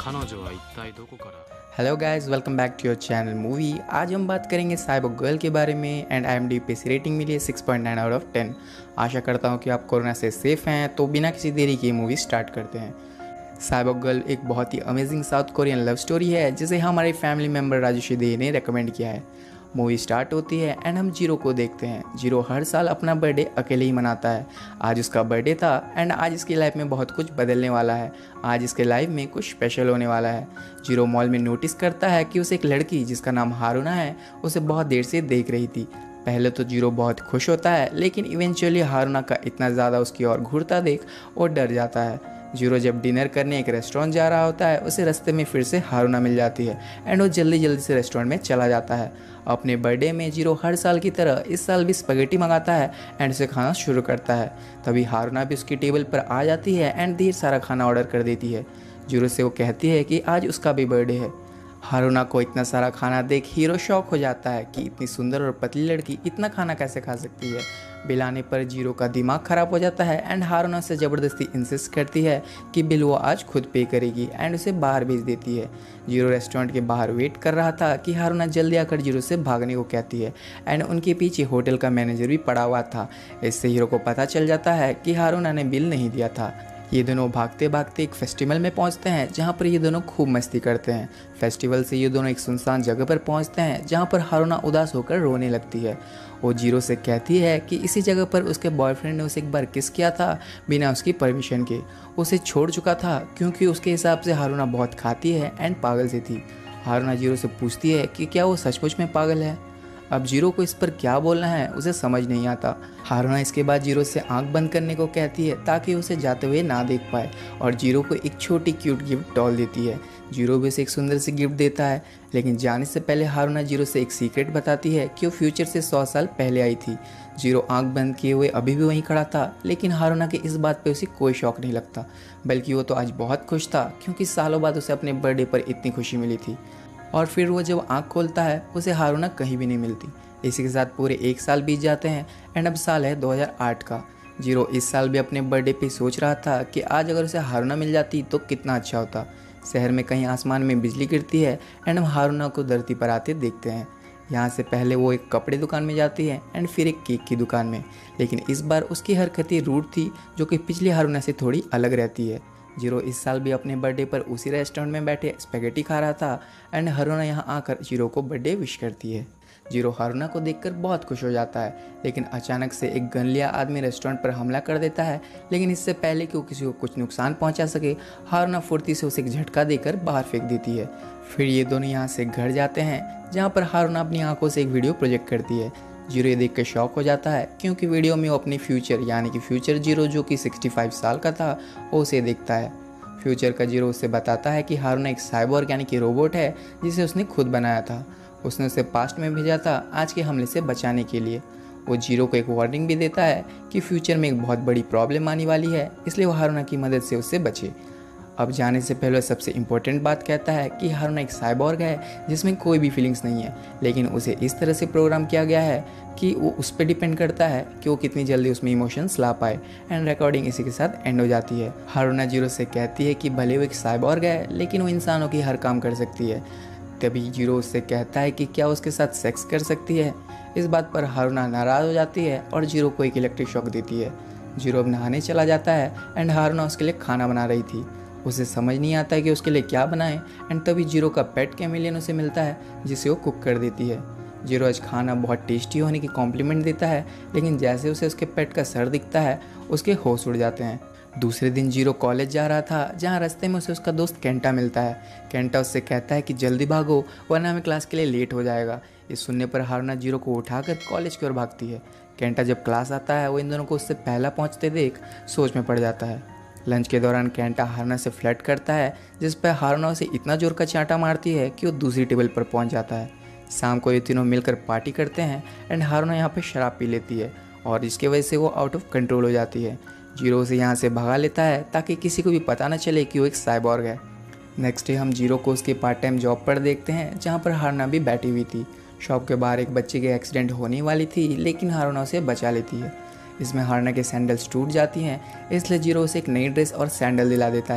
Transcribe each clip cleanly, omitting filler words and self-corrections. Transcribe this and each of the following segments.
彼女は一体どこから。 hello guys, welcome back to your channel movie. आज हम बात करेंगे साइबोर्ग गर्ल के बारे में एंड IMDb से रेटिंग मिली है 6.9 आउट ऑफ 10। आशा करता हूँ कि आप कोरोना से सेफ हैं। तो बिना किसी देरी के मूवी स्टार्ट करते हैं। साइबोर्ग गर्ल एक बहुत ही amazing south Korean love story है जिसे हमारे फैमिली मेम्बर राजू दे ने रेकमेंड किया है। मूवी स्टार्ट होती है एंड हम जीरो को देखते हैं। जीरो हर साल अपना बर्थडे अकेले ही मनाता है। आज उसका बर्थडे था एंड आज इसकी लाइफ में बहुत कुछ बदलने वाला है। आज इसके लाइफ में कुछ स्पेशल होने वाला है। जीरो मॉल में नोटिस करता है कि उसे एक लड़की जिसका नाम हारुना है उसे बहुत देर से देख रही थी। पहले तो जीरो बहुत खुश होता है लेकिन इवेंचुअली हारुना का इतना ज़्यादा उसकी ओर घूरता देख वो डर जाता है। जीरो जब डिनर करने एक रेस्टोरेंट जा रहा होता है उसे रास्ते में फिर से हारुना मिल जाती है एंड वो जल्दी जल्दी से रेस्टोरेंट में चला जाता है। अपने बर्थडे में जीरो हर साल की तरह इस साल भी स्पैगेटी मंगाता है एंड उसे खाना शुरू करता है। तभी हारुना भी उसकी टेबल पर आ जाती है एंड ढेर सारा खाना ऑर्डर कर देती है। जीरो से वो कहती है कि आज उसका भी बर्थडे है। हारुना को इतना सारा खाना देख हीरो शॉक हो जाता है कि इतनी सुंदर और पतली लड़की इतना खाना कैसे खा सकती है। बिल आने पर जीरो का दिमाग ख़राब हो जाता है एंड हारुना से ज़बरदस्ती इंसिस्ट करती है कि बिल वो आज खुद पे करेगी एंड उसे बाहर भेज देती है। जीरो रेस्टोरेंट के बाहर वेट कर रहा था कि हारुना जल्दी आकर जीरो से भागने को कहती है एंड उनके पीछे होटल का मैनेजर भी पड़ा हुआ था। इससे हीरो को पता चल जाता है कि हारुना ने बिल नहीं दिया था। ये दोनों भागते भागते एक फेस्टिवल में पहुंचते हैं जहां पर ये दोनों खूब मस्ती करते हैं। फेस्टिवल से ये दोनों एक सुनसान जगह पर पहुंचते हैं जहां पर हारुना उदास होकर रोने लगती है। वो जीरो से कहती है कि इसी जगह पर उसके बॉयफ्रेंड ने उसे एक बार किस किया था बिना उसकी परमिशन के। उसे छोड़ चुका था क्योंकि उसके हिसाब से हारुना बहुत खाती है एंड पागल सी थी। हारुना जीरो से पूछती है कि क्या वो सचमुच में पागल है। अब जीरो को इस पर क्या बोलना है उसे समझ नहीं आता। हारुना इसके बाद जीरो से आंख बंद करने को कहती है ताकि उसे जाते हुए ना देख पाए और जीरो को एक छोटी क्यूट गिफ्ट डॉल देती है। जीरो भी उसे एक सुंदर सी गिफ्ट देता है लेकिन जाने से पहले हारुना जीरो से एक सीक्रेट बताती है कि वो फ्यूचर से 100 साल पहले आई थी। जीरो आंख बंद किए हुए अभी भी वहीं खड़ा था लेकिन हारुना के इस बात पे उसे कोई शौक नहीं लगता, बल्कि वो तो आज बहुत खुश था क्योंकि सालों बाद उसे अपने बर्थडे पर इतनी खुशी मिली थी। और फिर वो जब आँख खोलता है उसे हारुना कहीं भी नहीं मिलती। इसी के साथ पूरे 1 साल बीत जाते हैं एंड अब साल है 2008 का। जीरो इस साल भी अपने बर्थडे पे सोच रहा था कि आज अगर उसे हारुना मिल जाती तो कितना अच्छा होता। शहर में कहीं आसमान में बिजली गिरती है एंड हम हारुना को धरती पर आते देखते हैं। यहाँ से पहले वो एक कपड़े दुकान में जाती है एंड फिर एक केक की दुकान में, लेकिन इस बार उसकी हरकतें रूड थी जो कि पिछली हारुना से थोड़ी अलग रहती है। जीरो इस साल भी अपने बर्थडे पर उसी रेस्टोरेंट में बैठे स्पैगेटी खा रहा था एंड हारुना यहाँ आकर जीरो को बर्थडे विश करती है। जीरो हारुना को देखकर बहुत खुश हो जाता है लेकिन अचानक से एक गन लिया आदमी रेस्टोरेंट पर हमला कर देता है। लेकिन इससे पहले कि वो किसी को कुछ नुकसान पहुंचा सके हारुना फुर्ती से उसे एक झटका देकर बाहर फेंक देती है। फिर ये दोनों यहाँ से घर जाते हैं जहाँ पर हारुना अपनी आंखों से एक वीडियो प्रोजेक्ट करती है। जीरो ये देख कर शॉक हो जाता है क्योंकि वीडियो में वो अपनी फ्यूचर यानी कि फ्यूचर जीरो जो कि 65 साल का था वो उसे देखता है। फ्यूचर का जीरो उससे बताता है कि हारुना एक साइबोर्ग यानी कि रोबोट है जिसे उसने खुद बनाया था। उसने उसे पास्ट में भेजा था आज के हमले से बचाने के लिए। वो जीरो को एक वार्निंग भी देता है कि फ्यूचर में एक बहुत बड़ी प्रॉब्लम आने वाली है, इसलिए वो हारुना की मदद से उससे बचे। अब जाने से पहले सबसे इम्पोर्टेंट बात कहता है कि हारुना एक साइबोर्ग है जिसमें कोई भी फीलिंग्स नहीं है, लेकिन उसे इस तरह से प्रोग्राम किया गया है कि वो उस पर डिपेंड करता है कि वो कितनी जल्दी उसमें इमोशंस ला पाए। एंड रिकॉर्डिंग इसी के साथ एंड हो जाती है। हारुना जीरो से कहती है कि भले वो एक साइबोर्ग है लेकिन वो इंसानों की हर काम कर सकती है। तभी जीरो उससे कहता है कि क्या उसके साथ सेक्स कर सकती है। इस बात पर हारुना नाराज़ हो जाती है और जीरो को एक इलेक्ट्रिक शॉक देती है। जीरो अब नहाने चला जाता है एंड हारुना उसके लिए खाना बना रही थी। उसे समझ नहीं आता है कि उसके लिए क्या बनाए एंड तभी जीरो का पेट कैमिलियन उसे मिलता है जिसे वो कुक कर देती है। जीरो आज खाना बहुत टेस्टी होने की कॉम्प्लीमेंट देता है लेकिन जैसे उसे उसके पेट का सर दिखता है उसके होश उड़ जाते हैं। दूसरे दिन जीरो कॉलेज जा रहा था जहाँ रास्ते में उसे उसका दोस्त केंटा मिलता है। केंटा उससे कहता है कि जल्दी भागो वरना हमें क्लास के लिए लेट हो जाएगा। ये सुनने पर हारुना जीरो को उठाकर कॉलेज की ओर भागती है। केंटा जब क्लास आता है वो इन दोनों को उससे पहला पहुँचते देख सोच में पड़ जाता है। लंच के दौरान केंटा हारुना से फ्लर्ट करता है जिस पर हारुना उसे इतना जोर का चांटा मारती है कि वो दूसरी टेबल पर पहुँच जाता है। शाम को ये तीनों मिलकर पार्टी करते हैं एंड हारुना यहाँ पर शराब पी लेती है और इसकी वजह से वो आउट ऑफ कंट्रोल हो जाती है। जीरो उसे यहाँ से भगा लेता है ताकि किसी को भी पता न चले कि वो एक साइबोर्ग है। नेक्स्ट डे हम जीरो को उसके पार्ट टाइम जॉब पर देखते हैं जहाँ पर हारुना भी बैठी हुई थी। शॉप के बाहर एक बच्चे के एक्सीडेंट होने वाली थी लेकिन हारुना उसे बचा लेती है। इसमें हारुना के सैंडल्स टूट जाती हैं इसलिए जीरो उसे एक नई ड्रेस और सैंडल दिला देता है।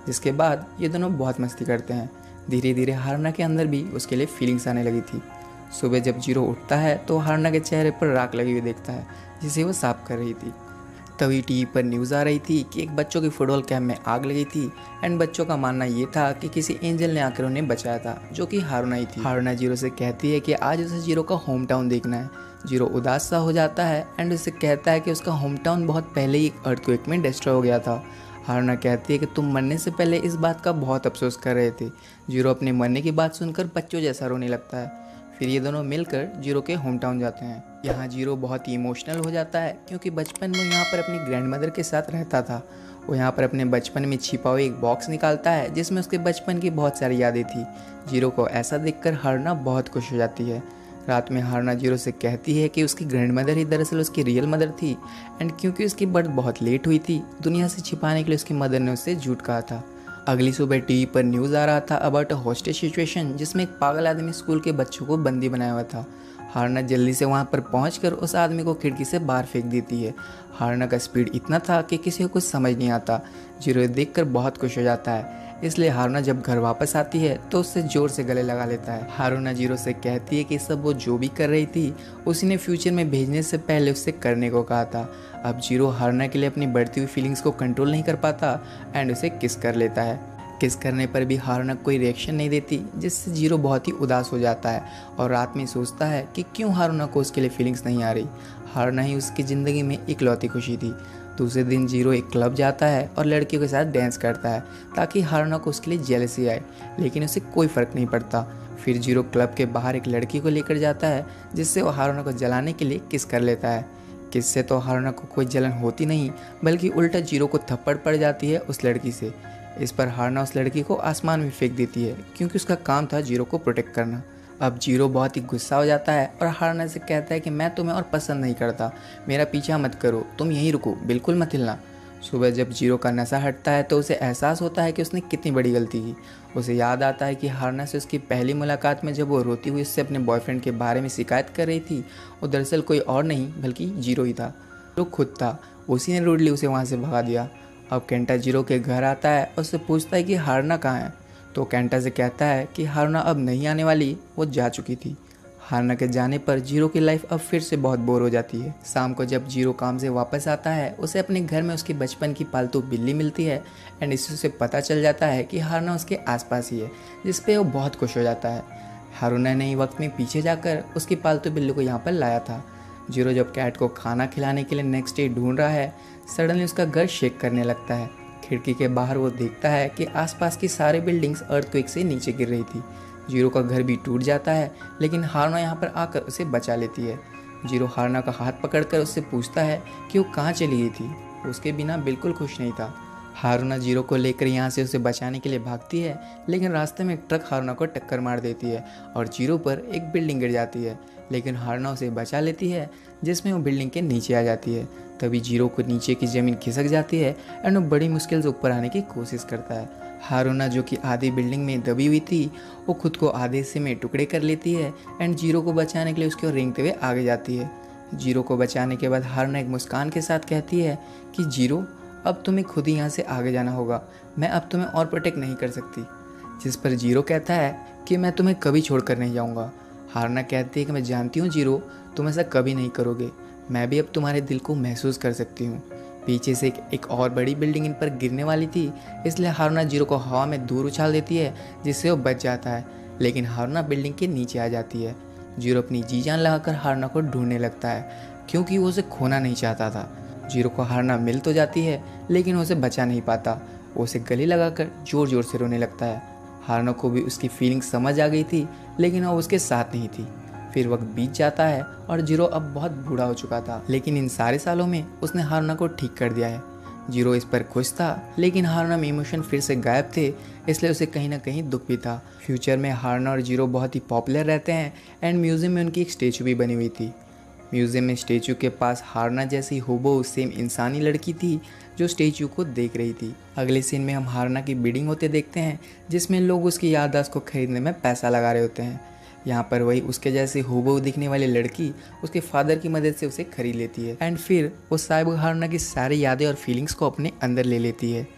जिसके बाद ये दोनों बहुत मस्ती करते हैं। धीरे धीरे हारुना के अंदर भी उसके लिए फीलिंग्स आने लगी थी। सुबह जब जीरो उठता है तो हारुना के चेहरे पर राख लगी हुई देखता है, जिसे वो साफ कर रही थी। तभी टीवी पर न्यूज़ आ रही थी कि एक बच्चों के फुटबॉल कैंप में आग लगी थी एंड बच्चों का मानना ये था कि किसी एंजल ने आकर उन्हें बचाया था, जो कि हारुना ही थी। हारुना जीरो से कहती है कि आज उसे जीरो का होम टाउन देखना है। जीरो उदास सा हो जाता है एंड उसे कहता है कि उसका होम टाउन बहुत पहले ही एक अर्थक्वेक में डिस्ट्रॉय हो गया था। हारुना कहती है कि तुम मरने से पहले इस बात का बहुत अफसोस कर रहे थे। जीरो अपने मरने की बात सुनकर बच्चों जैसा रोने लगता है। फिर ये दोनों मिलकर जीरो के होम टाउन जाते हैं। यहाँ जीरो बहुत ही इमोशनल हो जाता है क्योंकि बचपन में यहाँ पर अपनी ग्रैंडमदर के साथ रहता था। वो यहाँ पर अपने बचपन में छिपा हुआ एक बॉक्स निकालता है जिसमें उसके बचपन की बहुत सारी यादें थी। जीरो को ऐसा देखकर हारुना बहुत खुश हो जाती है। रात में हारुना जीरो से कहती है कि उसकी ग्रैंडमदर ही दरअसल उसकी रियल मदर थी एंड क्योंकि उसकी बर्थ बहुत लेट हुई थी, दुनिया से छिपाने के लिए उसकी मदर ने उससे झूठ कहा था। अगली सुबह टीवी पर न्यूज़ आ रहा था अबाउट अ हॉस्टेज सिचुएशन, जिसमें एक पागल आदमी स्कूल के बच्चों को बंदी बनाया हुआ था। हारुना जल्दी से वहां पर पहुंचकर उस आदमी को खिड़की से बाहर फेंक देती है। हारुना का स्पीड इतना था कि किसी को कुछ समझ नहीं आता। जीरो देखकर बहुत खुश हो जाता है, इसलिए हारुना जब घर वापस आती है तो उससे जोर से गले लगा लेता है। हारुना जीरो से कहती है कि सब वो जो भी कर रही थी उसी ने फ्यूचर में भेजने से पहले उससे करने को कहा था। अब जीरो हारुना के लिए अपनी बढ़ती हुई फीलिंग्स को कंट्रोल नहीं कर पाता एंड उसे किस कर लेता है। किस करने पर भी हारुना कोई रिएक्शन नहीं देती, जिससे जीरो बहुत ही उदास हो जाता है और रात में सोचता है कि क्यों हारुना को उसके लिए फीलिंग्स नहीं आ रही। हारुना ही उसकी ज़िंदगी में इकलौती खुशी थी। दूसरे दिन जीरो एक क्लब जाता है और लड़कियों के साथ डांस करता है ताकि हारुना को उसके लिए जेलसी आए, लेकिन उसे कोई फ़र्क नहीं पड़ता। फिर जीरो क्लब के बाहर एक लड़की को लेकर जाता है, जिससे वो हारुना को जलाने के लिए किस कर लेता है। किस से तो हारुना को कोई जलन होती नहीं, बल्कि उल्टा जीरो को थप्पड़ पड़ जाती है उस लड़की से। इस पर हारुना उस लड़की को आसमान में फेंक देती है क्योंकि उसका काम था जीरो को प्रोटेक्ट करना। अब जीरो बहुत ही गुस्सा हो जाता है और हारुना से कहता है कि मैं तुम्हें और पसंद नहीं करता, मेरा पीछा मत करो, तुम यहीं रुको, बिल्कुल मत हिलना। सुबह जब जीरो का नशा हटता है तो उसे एहसास होता है कि उसने कितनी बड़ी गलती की। उसे याद आता है कि हारुना से उसकी पहली मुलाकात में जब वो रोती हुई उससे अपने बॉयफ्रेंड के बारे में शिकायत कर रही थी, वो दरअसल कोई और नहीं बल्कि जीरो ही था, जो खुद था। उसी ने रूडली उसे वहाँ से भगा दिया। अब केंटा जीरो के घर आता है और उससे पूछता है कि हारुना कहाँ है, तो केंटा से कहता है कि हारुना अब नहीं आने वाली, वो जा चुकी थी। हारुना के जाने पर जीरो की लाइफ अब फिर से बहुत बोर हो जाती है। शाम को जब जीरो काम से वापस आता है, उसे अपने घर में उसकी बचपन की पालतू बिल्ली मिलती है एंड इससे उसे पता चल जाता है कि हारुना उसके आसपास ही है, जिस पे वो बहुत खुश हो जाता है। हारुना ने वक्त में पीछे जाकर उसकी पालतू बिल्ली को यहाँ पर लाया था। जीरो जब कैट को खाना खिलाने के लिए नेक्स्ट डे ढूंढ रहा है, सडनली उसका घर शेक करने लगता है। खिड़की के बाहर वो देखता है कि आसपास की सारी बिल्डिंग्स अर्थक्वेक से नीचे गिर रही थी। जीरो का घर भी टूट जाता है, लेकिन हारुना यहाँ पर आकर उसे बचा लेती है। जीरो हारुना का हाथ पकड़कर उससे पूछता है कि वो कहाँ चली गई थी। उसके बिना बिल्कुल खुश नहीं था। हारुना जीरो को लेकर यहाँ से उसे बचाने के लिए भागती है, लेकिन रास्ते में एक ट्रक हारुना को टक्कर मार देती है और जीरो पर एक बिल्डिंग गिर जाती है, लेकिन हारुना उसे बचा लेती है, जिसमें वो बिल्डिंग के नीचे आ जाती है। तभी जीरो को नीचे की ज़मीन खिसक जाती है एंड वो बड़ी मुश्किल से ऊपर आने की कोशिश करता है। हारुना जो कि आधी बिल्डिंग में दबी हुई थी, वो खुद को आधे हिस्से में टुकड़े कर लेती है एंड जीरो को बचाने के लिए उसकी ओर रेंगते हुए आगे जाती है। जीरो को बचाने के बाद हारुना एक मुस्कान के साथ कहती है कि जीरो, अब तुम्हें खुद ही यहाँ से आगे जाना होगा, मैं अब तुम्हें और प्रोटेक्ट नहीं कर सकती। जिस पर जीरो कहता है कि मैं तुम्हें कभी छोड़कर नहीं जाऊँगा। हारुना कहती है कि मैं जानती हूँ जीरो, तुम ऐसा कभी नहीं करोगे, मैं भी अब तुम्हारे दिल को महसूस कर सकती हूँ। पीछे से एक और बड़ी बिल्डिंग इन पर गिरने वाली थी, इसलिए हारुना जीरो को हवा में दूर उछाल देती है, जिससे वो बच जाता है, लेकिन हारुना बिल्डिंग के नीचे आ जाती है। जीरो अपनी जी जान लगाकर हारुना को ढूंढने लगता है, क्योंकि वो उसे खोना नहीं चाहता था। जीरो को हारुना मिल तो जाती है, लेकिन वो उसे बचा नहीं पाता। वो उसे गले लगाकर जोर जोर से रोने लगता है। हारुना को भी उसकी फीलिंग समझ आ गई थी, लेकिन वो उसके साथ नहीं थी। फिर वक्त बीत जाता है और जीरो अब बहुत बूढ़ा हो चुका था, लेकिन इन सारे सालों में उसने हारुना को ठीक कर दिया है। जीरो इस पर खुश था, लेकिन हारुना में इमोशन फिर से गायब थे, इसलिए उसे कहीं ना कहीं दुख भी था। फ्यूचर में हारुना और जीरो बहुत ही पॉपुलर रहते हैं एंड म्यूजियम में उनकी एक स्टेचू भी बनी हुई थी। म्यूजियम में स्टेचू के पास हारुना जैसी हूबहू सेम इंसानी लड़की थी जो स्टेचू को देख रही थी। अगले सीन में हम हारुना की बिडिंग होते देखते हैं, जिसमें लोग उसकी याददाश्त को खरीदने में पैसा लगा रहे होते हैं। यहाँ पर वही उसके जैसे हूबहू दिखने वाली लड़की उसके फादर की मदद से उसे खरीद लेती है एंड फिर वो साइबोर्ग हारुना की सारी यादें और फीलिंग्स को अपने अंदर ले लेती है।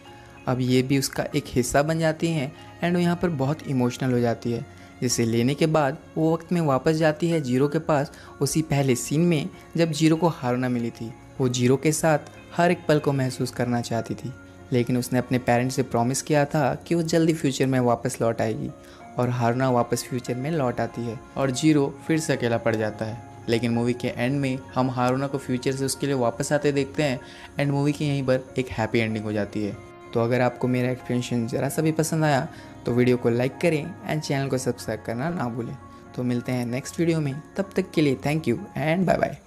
अब ये भी उसका एक हिस्सा बन जाती हैं एंड वो यहाँ पर बहुत इमोशनल हो जाती है, जिसे लेने के बाद वो वक्त में वापस जाती है जीरो के पास, उसी पहले सीन में जब जीरो को हारना मिली थी। वो जीरो के साथ हर एक पल को महसूस करना चाहती थी, लेकिन उसने अपने पेरेंट्स से प्रॉमिस किया था कि वो जल्दी फ्यूचर में वापस लौट आएगी, और हारना वापस फ्यूचर में लौट आती है और जीरो फिर से अकेला पड़ जाता है। लेकिन मूवी के एंड में हम हारुना को फ्यूचर से उसके लिए वापस आते देखते हैं एंड मूवी की यहीं पर एक हैप्पी एंडिंग हो जाती है। तो अगर आपको मेरा एक्सप्लेनेशन ज़रा सा भी पसंद आया तो वीडियो को लाइक करें एंड चैनल को सब्सक्राइब करना ना भूलें। तो मिलते हैं नेक्स्ट वीडियो में, तब तक के लिए thank you and bye bye.